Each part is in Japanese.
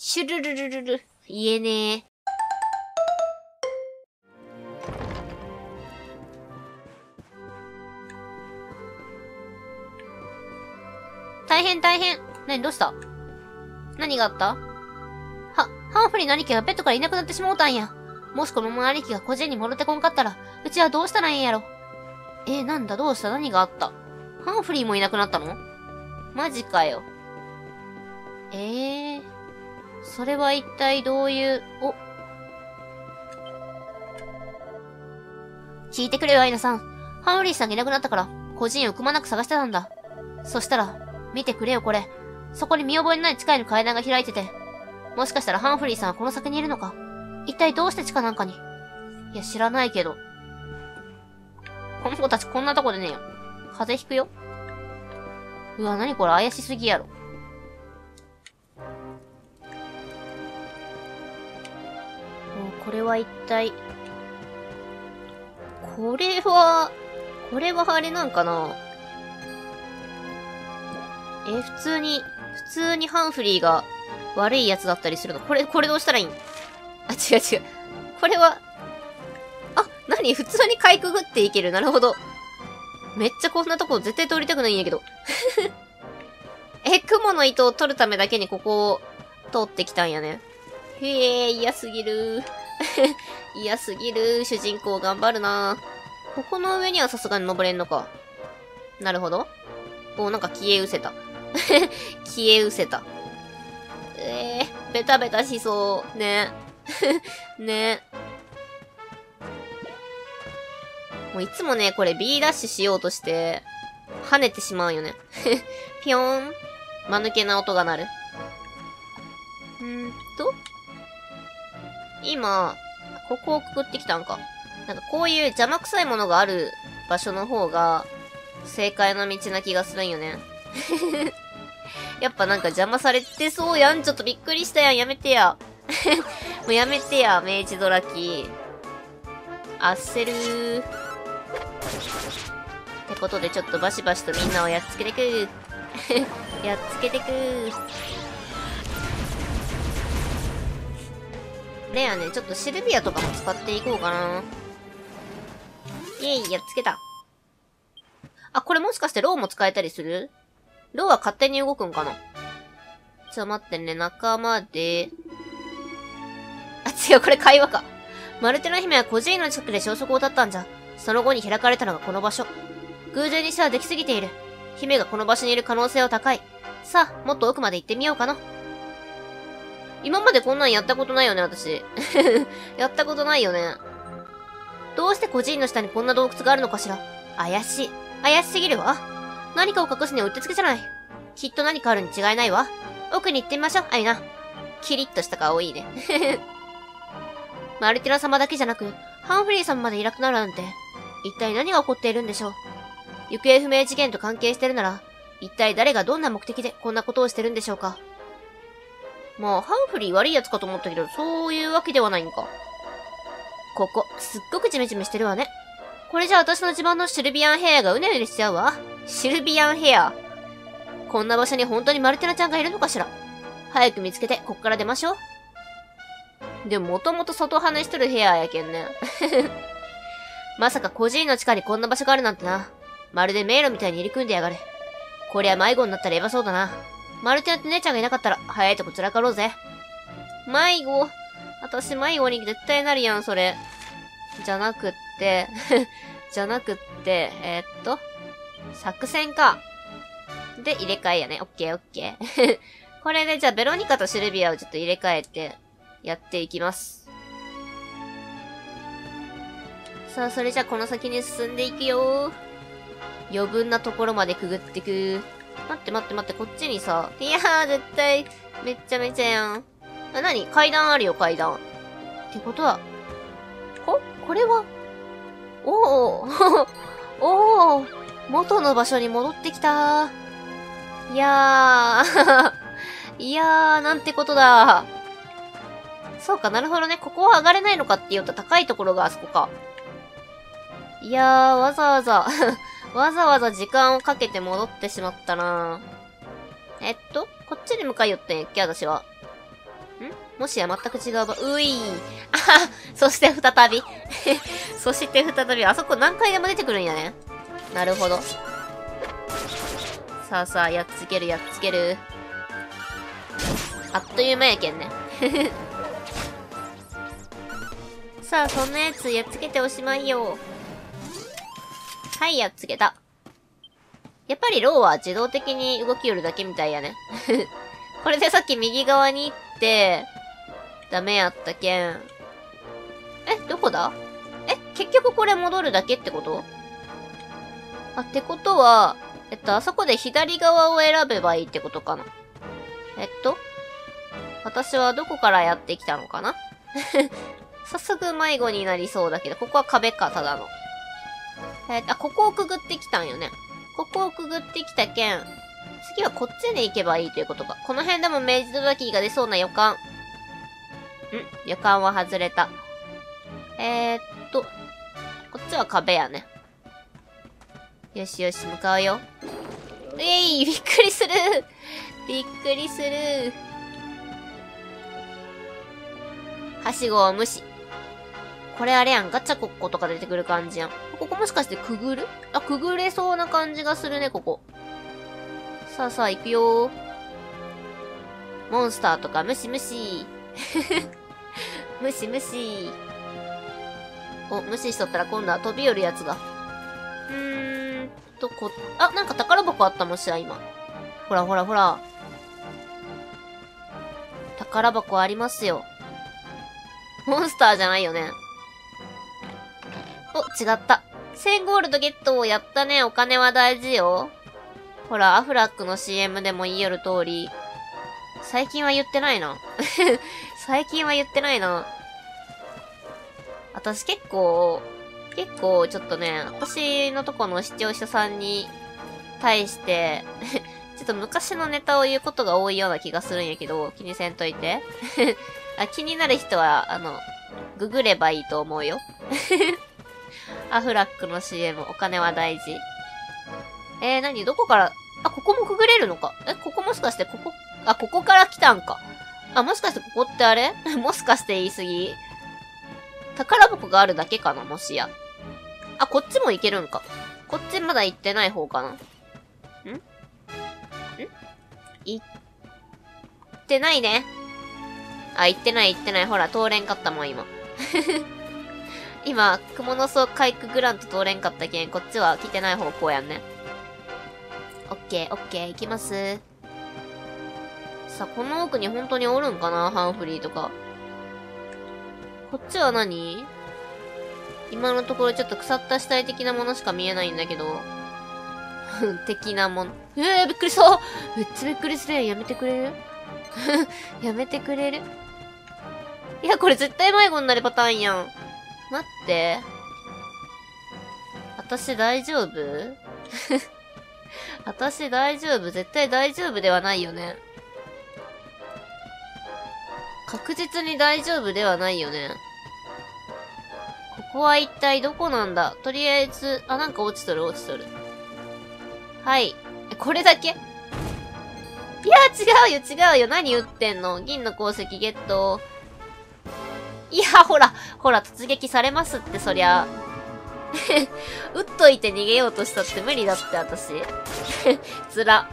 シュルルルルル。言えねえ。大変大変。何どうした何があった？ハンフリーの兄貴がベッドからいなくなってしもうたんや。もしこのまま兄貴が個人に戻ってこんかったら、うちはどうしたらいいんやろ。なんだどうした何があった？ハンフリーもいなくなったの？マジかよ。それは一体どういう、聞いてくれよ、アイナさん。ハンフリーさんがいなくなったから、個人をくまなく探してたんだ。そしたら、見てくれよ、これ。そこに見覚えのない地下への階段が開いてて。もしかしたらハンフリーさんはこの先にいるのか？一体どうして地下なんかに？いや、知らないけど。この子たちこんなとこでねえよ。風邪ひくよ。うわ、なにこれ怪しすぎやろ。これは一体。これはあれなんかな？普通にハンフリーが悪いやつだったりするの？これどうしたらいいん？あ、違う。これは、何？普通にかいくぐっていける。なるほど。めっちゃこんなとこ絶対通りたくないんやけど。雲の糸を取るためだけにここを通ってきたんやね。嫌すぎる。嫌すぎる。主人公頑張るな。ここの上にはさすがに登れんのか。なるほど。なんか消え失せた。消え失せた。ベタベタしそう。ね。ね。もういつもね、これ B ダッシュしようとして、跳ねてしまうよね。ぴょーん。間抜けな音が鳴る。今、ここをくぐってきたんか。なんかこういう邪魔くさいものがある場所の方が、正解の道な気がするんよね。やっぱなんか邪魔されてそうやん。ちょっとびっくりしたやん。やめてや。もうやめてや、明治ドラキ。焦るー。ってことでちょっとバシバシとみんなをやっつけてくー。やっつけてくー。でやね、ちょっとシルビアとかも使っていこうかな。イェイ、やっつけた。これもしかしてローも使えたりする？ローは勝手に動くんかな？ちょっと待ってね、仲間で。違う、これ会話か。マルテナ姫は孤児院の近くで消息を絶ったんじゃ。その後に開かれたのがこの場所。偶然にしてはできすぎている。姫がこの場所にいる可能性は高い。さあ、もっと奥まで行ってみようかな。今までこんなんやったことないよね、私。やったことないよね。どうして孤児院の下にこんな洞窟があるのかしら。怪しすぎるわ。何かを隠すにはうってつけじゃない。きっと何かあるに違いないわ。奥に行ってみましょう、アイナ。キリッとした顔いいね。マルティナ様だけじゃなく、ハンフリー様までいなくなるなんて、一体何が起こっているんでしょう。行方不明事件と関係してるなら、一体誰がどんな目的でこんなことをしてるんでしょうか。まあ、ハンフリー悪いやつかと思ったけど、そういうわけではないんか。ここ、すっごくジメジメしてるわね。これじゃ私の自慢のシルビアンヘアがうねうねしちゃうわ。シルビアンヘア。こんな場所に本当にマルティナちゃんがいるのかしら。早く見つけて、こっから出ましょう。でも、もともと外跳ねしとるヘアやけんね。まさか孤児院の地下にこんな場所があるなんてな。まるで迷路みたいに入り組んでやがる。こりゃ迷子になったらやばそうだな。マルティナって姉ちゃんがいなかったら、早いとこ散らかろうぜ。迷子。私迷子に絶対なるやん、それ。じゃなくって、作戦か。で、入れ替えやね。オッケーオッケー。これで、じゃあ、ベロニカとシルビアをちょっと入れ替えて、やっていきます。さあ、それじゃあ、この先に進んでいくよ。余分なところまでくぐってく。待って、こっちにさ。いやー、絶対、めっちゃめちゃやん。何？階段あるよ、階段。ってことは、これはおー元の場所に戻ってきたー。いやー、なんてことだ。そうか、なるほどね。ここは上がれないのかって言うと高いところがあそこか。いやー、わざわざ時間をかけて戻ってしまったな。こっちに向かいよってんやっけ、私は。 もしや全く違う場、ういあはそして再び。そして再び、あそこ何回でも出てくるんやね。なるほど。さあさあ、やっつけるやっつける。あっという間やけんね。さあ、そんなやつやっつけておしまいよ。はい、やっつけた。やっぱりローは自動的に動きよるだけみたいやね。これでさっき右側に行って、ダメやったけん。どこだ？結局これ戻るだけってこと？ってことは、あそこで左側を選べばいいってことかな。私はどこからやってきたのかな？早速迷子になりそうだけど、ここは壁か、ただの。ここをくぐってきたんよね。ここをくぐってきたけん、次はこっちに行けばいいということか。この辺でも明治ドラキーが出そうな予感。予感は外れた。こっちは壁やね。よしよし、向かうよ。びっくりするびっくりするはしごを無視。これあれやん。ガチャコッコとか出てくる感じやん。ここもしかしてくぐる？くぐれそうな感じがするね、ここ。さあさあ、行くよー。モンスターとか無視無視。無視無視。無視しとったら今度は飛び寄るやつが。なんか宝箱あったもんしや、今。ほらほらほら。宝箱ありますよ。モンスターじゃないよね。違った。1000ゴールドゲットをやったね。お金は大事よ。ほら、アフラックの CM でも言いよる通り。最近は言ってないな。最近は言ってないな。私結構ちょっとね、私のとこの視聴者さんに対して、ちょっと昔のネタを言うことが多いような気がするんやけど、気にせんといて。気になる人は、ググればいいと思うよ。アフラックの CM、お金は大事。何どこから、ここもくぐれるのか。ここもしかしてここから来たんか。もしかしてここってあれもしかして言い過ぎ？宝箱があるだけかな、もしや。こっちも行けるんか。こっちまだ行ってない方かな。行ってないね。行ってない。ほら、通れんかったもん、今。今、クモの巣かいくぐらんと通れんかったけん、こっちは来てない方向やんね。オッケー、行きます。さあ、この奥に本当におるんかな、ハンフリーとか。こっちは何？今のところちょっと腐った死体的なものしか見えないんだけど。的なもの。びっくりした！めっちゃびっくりするやん。やめてくれる？やめてくれる？いや、これ絶対迷子になるパターンやん。待って。私大丈夫？私大丈夫？絶対大丈夫ではないよね。確実に大丈夫ではないよね。ここは一体どこなんだ？とりあえず、なんか落ちとる。はい。これだけ？いや、違うよ。何言ってんの？銀の鉱石ゲット。いや、ほら、突撃されますって、そりゃ。撃っといて逃げようとしたって無理だって、私。つら。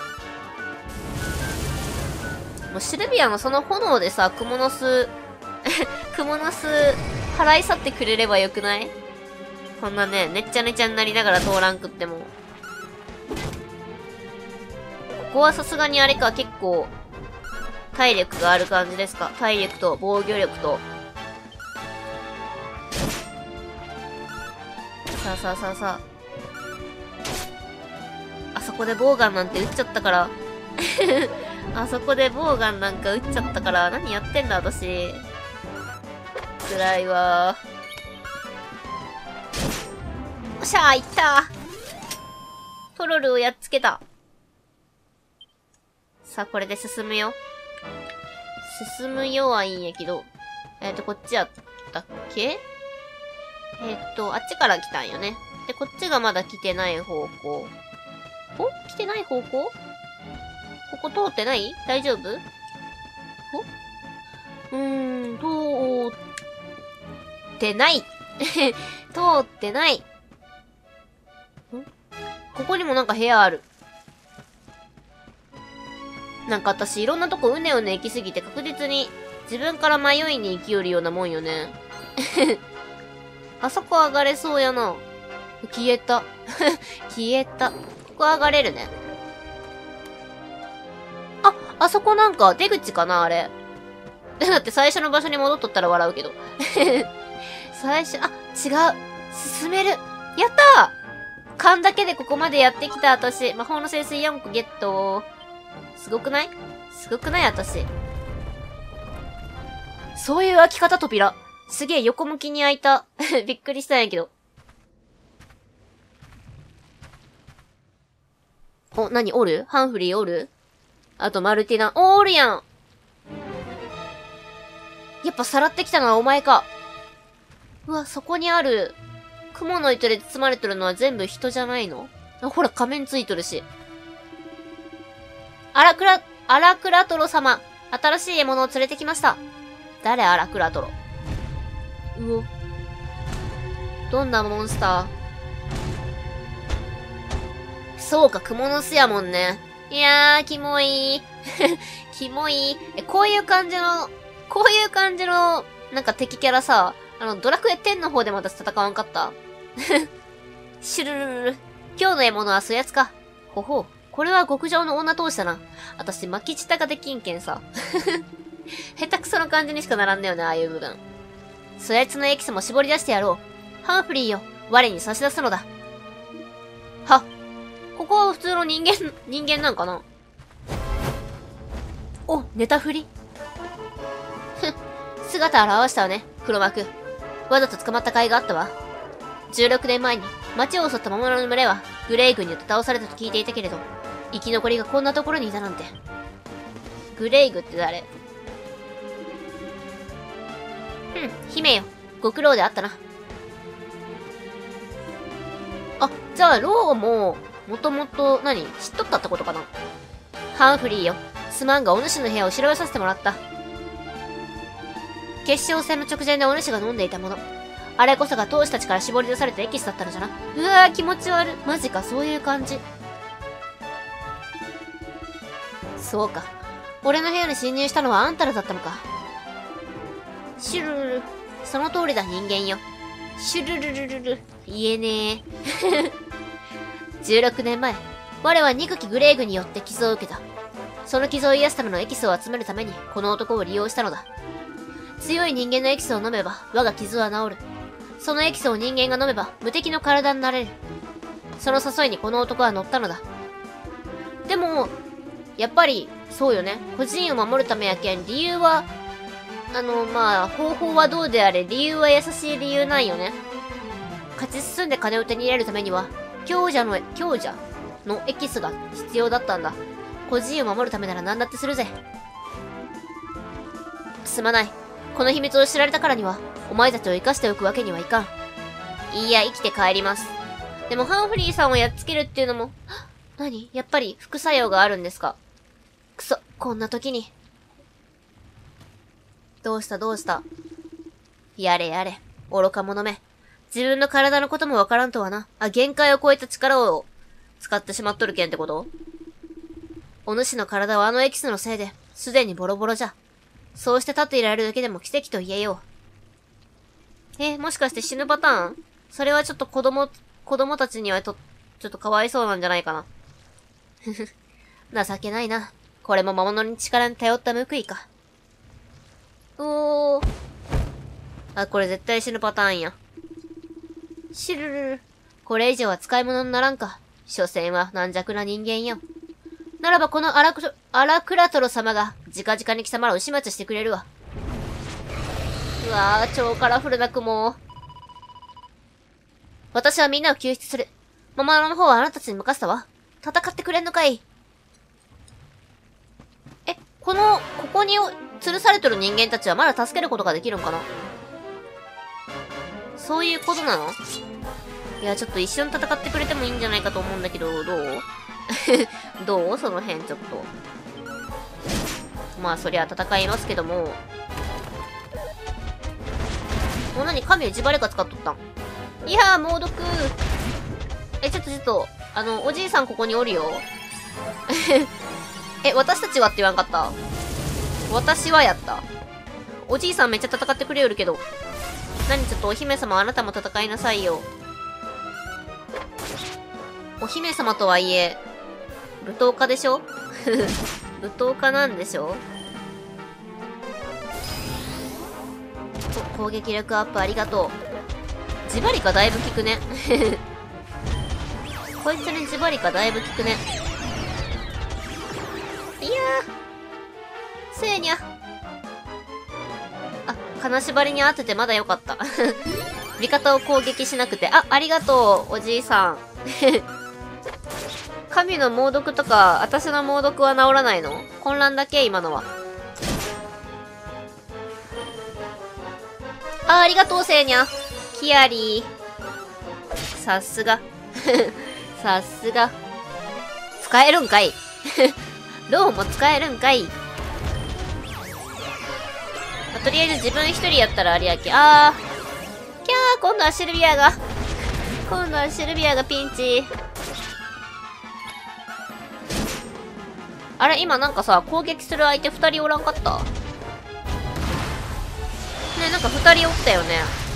もうシルビアのその炎でさ、クモの巣払い去ってくれればよくない？こんなね、ねっちゃねちゃになりながら通らんくっても。ここはさすがにあれか、結構、体力がある感じですか？体力と防御力と。さあ。あそこでボウガンなんて撃っちゃったから。あそこでボウガンなんか撃っちゃったから、何やってんだ、私。辛いわー。よっしゃー、行ったトロルをやっつけた。さあ、これで進むよ。はいいんやけど。こっちやったっけ？あっちから来たんよね。で、こっちがまだ来てない方向。来てない方向？ここ通ってない？大丈夫？ 通ってない。通ってない。ここにもなんか部屋ある。なんか私いろんなとこうねうね行きすぎて確実に自分から迷いに生きよるようなもんよね。あそこ上がれそうやな。消えた。消えた。ここ上がれるね。あ、あそこなんか出口かなあれ。だって最初の場所に戻っとったら笑うけど。最初、あ、違う。進める。やったー！勘だけでここまでやってきた私。魔法の聖水4個ゲット。すごくない？すごくない私。そういう開き方扉。すげえ横向きに開いた。びっくりしたんやけど。お、何おる？ハンフリーおる？あとマルティナ。おるやん！やっぱさらってきたのはお前か。うわ、そこにある。雲の糸で包まれてるのは全部人じゃないの？あ、ほら仮面ついとるし。アラクラトロ様。新しい獲物を連れてきました。誰アラクラトロ。うお。どんなモンスター？そうか、クモの巣やもんね。いやー、キモい。キモい。こういう感じの、なんか敵キャラさ、ドラクエ10の方でも私戦わんかった？シュルルルル。今日の獲物はそやつか。ほほう。これは極上の女通しだな。私、巻き舌ができんけんさ。下手くその感じにしかならんだよね、ああいう部分。そやつのエキスも絞り出してやろう。ハンフリーよ。我に差し出すのだ。は。ここは普通の人間なんかな？お、ネタ振り？ふん。姿現したわね、黒幕。わざと捕まった甲斐があったわ。16年前に町を襲った魔物の群れはグレイ軍によって倒されたと聞いていたけれど、生き残りがこんなところにいたなんて。グレイグって誰？姫よ。ご苦労であったな。あ、じゃあローも、もともと、知っとったってことかな？ハンフリーよ。すまんがお主の部屋を調べさせてもらった。決勝戦の直前でお主が飲んでいたもの。あれこそが闘士たちから絞り出されたエキスだったのじゃな。うわー、気持ち悪い。マジか、そういう感じ。そうか。俺の部屋に侵入したのはあんたらだったのか。シュルルル。その通りだ、人間よ。シュルルルルル。言えねえ。16年前、我は憎きグレーグによって傷を受けた。その傷を癒すためのエキスを集めるために、この男を利用したのだ。強い人間のエキスを飲めば、我が傷は治る。そのエキスを人間が飲めば、無敵の体になれる。その誘いにこの男は乗ったのだ。でも、やっぱり、そうよね。個人を守るためやけん、理由は、方法はどうであれ、理由は優しい理由ないよね。勝ち進んで金を手に入れるためには、強者のエキスが必要だったんだ。個人を守るためなら何だってするぜ。すまない。この秘密を知られたからには、お前たちを生かしておくわけにはいかん。いいや、生きて帰ります。でもハンフリーさんをやっつけるっていうのも、何？やっぱり副作用があるんですか？くそ、こんな時に。どうしたやれやれ、愚か者め。自分の体のこともわからんとはな。限界を超えた力を使ってしまっとるけんってこと？お主の体はあのエキスのせいで、すでにボロボロじゃ。そうして立っていられるだけでも奇跡と言えよう。もしかして死ぬパターン？それはちょっと子供たちにはちょっとかわいそうなんじゃないかな。ふふ。情けないな。これも魔物に力に頼った報いか。これ絶対死ぬパターンや。シュルルル。これ以上は使い物にならんか。所詮は軟弱な人間よ。ならばこのアラクラトロ様が、直々に貴様らを始末してくれるわ。うわー、超カラフルな雲。私はみんなを救出する。魔物の方はあなたたちに任せたわ。戦ってくれんのかい？ここに吊るされてる人間たちはまだ助けることができるんかな？そういうことなの？いや、ちょっと一緒に戦ってくれてもいいんじゃないかと思うんだけど、どう？どう？その辺ちょっと。まあ、そりゃ戦いますけども。 もう何神を自腹か使っとったん。いやー、猛毒。ちょっと、おじいさんここにおるよ。私たちはって言わんかった？私はやった。おじいさんめっちゃ戦ってくれよるけど。何ちょっとお姫様あなたも戦いなさいよ。お姫様とはいえ、舞踏家でしょ？舞踏家なんでしょ？攻撃力アップありがとう。ジバリカだいぶ効くね。こいつにジバリカだいぶ効くね。いやー。せいにゃ。あ、金縛りに当ててまだよかった。味方を攻撃しなくて。ありがとう、おじいさん。神の猛毒とか、私の猛毒は治らないの？混乱だけ今のは。ありがとう、せいにゃ。キアリー。さすが。さすが。使えるんかい。ローも使えるんかい。とりあえず自分一人やったらあれやけ。キャー、今度はシルビアが。今度はシルビアがピンチ。あれ、今なんかさ、攻撃する相手二人おらんかった？ね、なんか二人おったよね。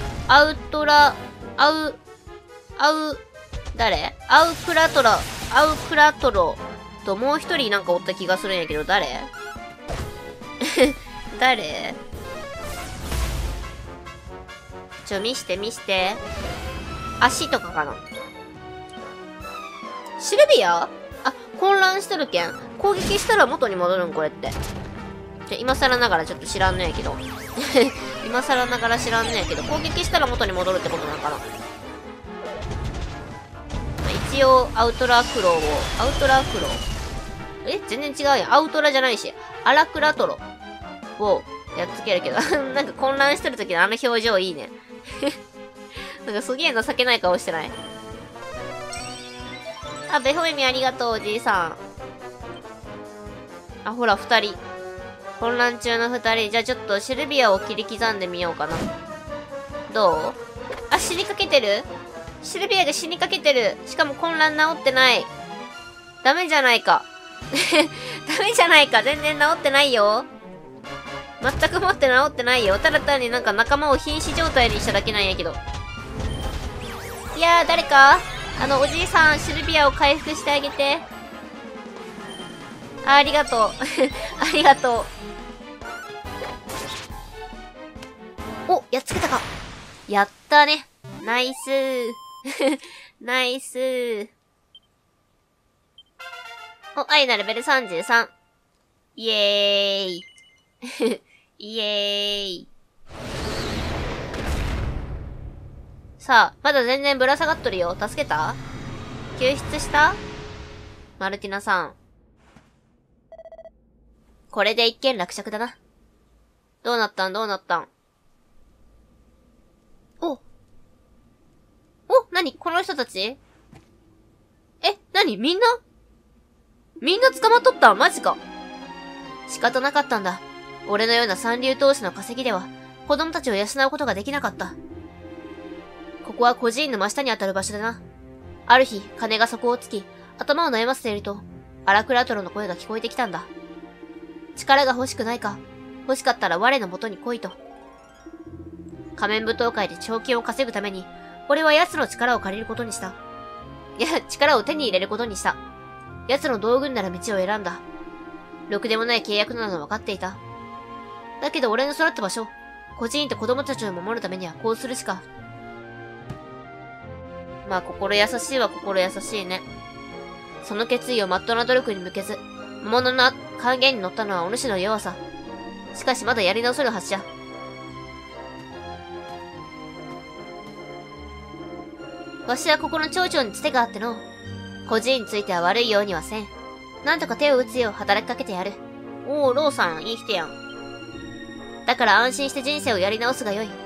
誰？アウクラトロともう一人なんかおった気がするんやけど、誰？誰？見して。足とかかな。シルビア？混乱してるけん。攻撃したら元に戻るんこれって。今更ながらちょっと知らんのやけど。今更ながら知らんのやけど、攻撃したら元に戻るってことなのかな。一応、アウトラクロ全然違うやん。アウトラじゃないし。アラクラトロをやっつけるけど。なんか混乱してる時のあの表情いいね。なんかすげえ情けない顔してない？ベホエミありがとう、おじいさん。ほら、二人。混乱中の二人。じゃあちょっとシルビアを切り刻んでみようかな。どう？死にかけてる？シルビアが死にかけてる。しかも混乱治ってない。ダメじゃないか。ダメじゃないか。全然治ってないよ。全くもって治ってないよ。ただ単になんか仲間を瀕死状態にしただけなんやけど。いやー、誰かおじいさん、シルビアを回復してあげて。ありがとう。ありがとう。お、やっつけたか。やったね。ナイスー。ナイスー。アイナレベル33。イエーイ。イエーイ。さあ、まだ全然ぶら下がっとるよ。助けた？救出した？マルティナさん。これで一件落着だな。どうなったん？何この人たち？何みんな捕まっとったん？マジか。仕方なかったんだ。俺のような三流投手の稼ぎでは、子供たちを養うことができなかった。ここは孤児院の真下にあたる場所だな。ある日、金が底をつき、頭を悩ませていると、アラクラトロの声が聞こえてきたんだ。力が欲しくないか？欲しかったら我の元に来いと。仮面舞踏会で賞金を稼ぐために、俺は奴の力を借りることにした。いや、力を手に入れることにした。奴の道具になる道を選んだ。ろくでもない契約なのは分かっていた。だけど俺の育った場所、孤児院と子供たちを守るためにはこうするしか。まあ、心優しいは心優しいね。その決意をまっとうな努力に向けず、魔物の還元に乗ったのはお主の弱さ。しかしまだやり直せるはずじゃ。わしはここの町長につてがあっての。孤児院については悪いようにはせん。なんとか手を打つよう働きかけてやる。おー、ローさん、いい人やん。だから安心して人生をやり直すがよい。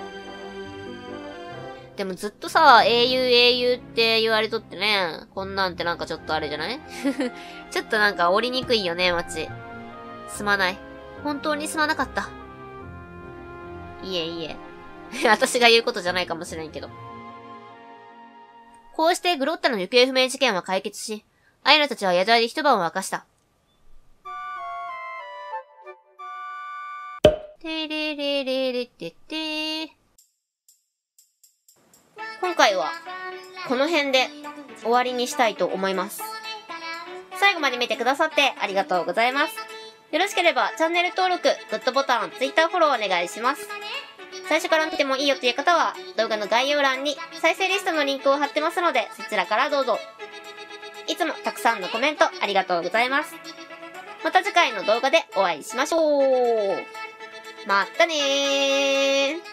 でもずっとさ、英雄って言われとってね、こんなんてなんかちょっとあれじゃない？ちょっとなんか降りにくいよね、街。すまない。本当にすまなかった。いえいえ。 私が言うことじゃないかもしれんけど。こうしてグロッタの行方不明事件は解決し、アイナたちは宿屋で一晩を明かした。てれれれれてて。今回はこの辺で終わりにしたいと思います。最後まで見てくださってありがとうございます。よろしければチャンネル登録、グッドボタン、Twitter フォローお願いします。最初から見てもいいよという方は動画の概要欄に再生リストのリンクを貼ってますのでそちらからどうぞ。いつもたくさんのコメントありがとうございます。また次回の動画でお会いしましょう。またねー。